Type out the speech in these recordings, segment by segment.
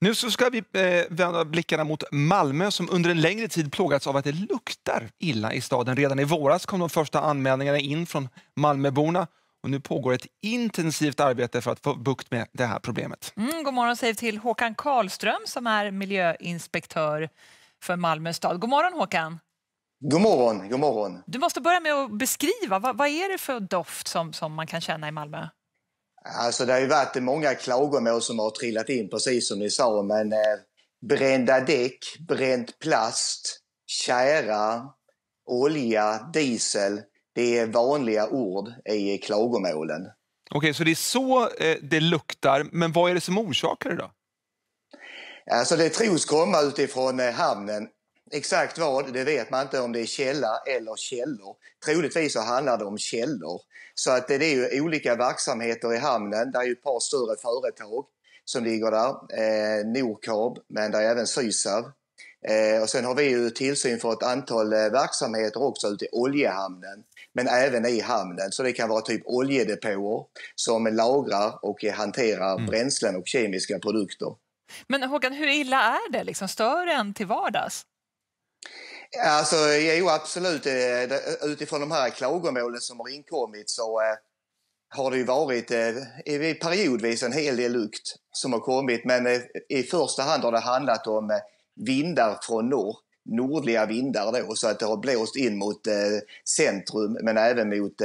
Nu så ska vi vända blickarna mot Malmö som under en längre tid plågats av att det luktar illa i staden. Redan i våras kom de första anmälningarna in från Malmöborna och nu pågår ett intensivt arbete för att få bukt med det här problemet. God morgon säger till Håkan Karlström som är miljöinspektör för Malmö stad. God morgon Håkan. God morgon, god morgon. Du måste börja med att beskriva, vad är det för doft som man kan känna i Malmö? Alltså det har ju varit många klagomål som har trillat in precis som ni sa, men brända däck, bränt plast, tjära, olja, diesel, det är vanliga ord i klagomålen. Okej, så det är så det luktar, men vad är det som orsakar det då? Alltså det tros komma utifrån hamnen. Exakt vad, det vet man inte om det är källa eller källor. Troligtvis så handlar det om källor. Så att det är ju olika verksamheter i hamnen. Det är ju ett par större företag som ligger där. Nordkab, men det är även Sysav. Och sen har vi ju tillsyn för ett antal verksamheter också ute i oljehamnen. Men även i hamnen. Så det kan vara typ oljedepåer som lagrar och hanterar bränslen och kemiska produkter. Men Håkan, hur illa är det? Liksom, stör en till vardags? Alltså, jo, absolut. Utifrån de här klagomålen som har inkommit så har det ju varit periodvis en hel del lukt som har kommit. Men i första hand har det handlat om vindar från norr. Nordliga vindar då, så att det har blåst in mot centrum men även mot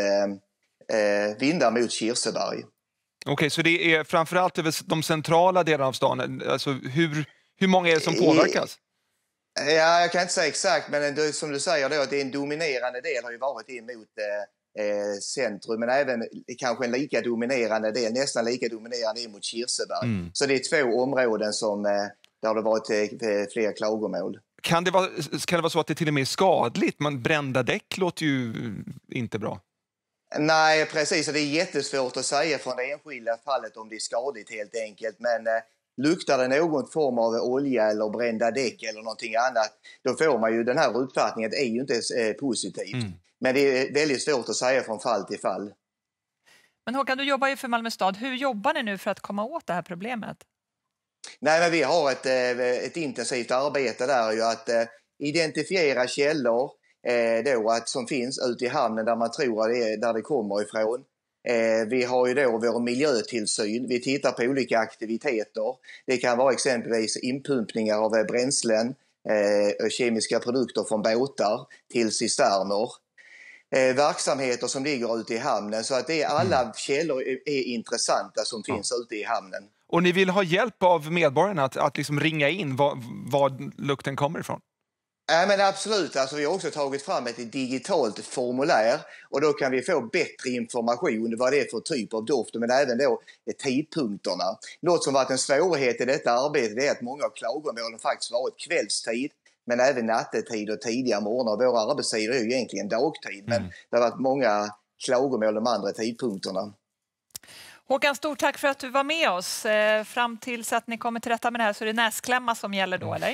vindar mot Kirseberg. Okej, så det är framförallt över de centrala delarna av stan. Alltså hur många är det som påverkas? Ja, jag kan inte säga exakt, men som du säger då, att det är en dominerande del har ju varit in mot centrum, men även kanske en lika dominerande del, nästan lika dominerande in mot Kirseberg. Så det är två områden som där det varit fler klagomål. Kan det vara så att det till och med är skadligt? Brända däck låter ju inte bra. Nej, precis. Det är jättesvårt att säga från det enskilda fallet om det är skadligt helt enkelt. Men luktar det någon form av olja eller brända däck eller någonting annat, då får man ju den här uppfattningen att det är ju inte positivt. Men det är väldigt svårt att säga från fall till fall. Men Håkan, du jobbar ju för Malmö stad. Hur jobbar ni nu för att komma åt det här problemet? Nej, men vi har ett intensivt arbete där ju att identifiera källor då, som finns ute i hamnen där man tror att det är där det kommer ifrån. Vi har ju då vår miljötillsyn. Vi tittar på olika aktiviteter. Det kan vara exempelvis inpumpningar av bränslen, kemiska produkter från båtar till cisterner. Verksamheter som ligger ute i hamnen, så att det är alla källor är intressanta som finns ute i hamnen. Och ni vill ha hjälp av medborgarna att liksom ringa in var lukten kommer ifrån? Ja, men absolut. Alltså, vi har också tagit fram ett digitalt formulär och då kan vi få bättre information vad det är för typ av doft, men även då tidpunkterna. Något som varit en svårighet i detta arbete är att många av klagomålen faktiskt varit kvällstid, men även nattetid och tidiga morgnar. Våra arbetstider är ju egentligen dagtid, men det har varit många klagomål de andra tidpunkterna. Håkan, stort tack för att du var med oss. Fram tills att ni kommer till rätta med det här så är det näsklämma som gäller då, eller?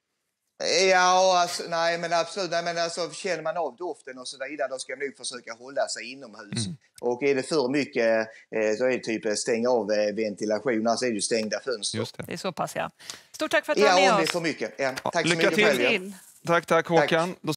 Ja, alltså, nej men absolut. Nej, men alltså, känner man av doften och så vidare, då ska man nog försöka hålla sig inomhus. Och är det för mycket så är det typ stänga av ventilation, alltså är det ju stängda fönster. Just det. Det är så pass, ja. Stort tack för att du var med oss. Ja, om det är för mycket. Ja, tack så lycka mycket till. Tack Håkan. Tack.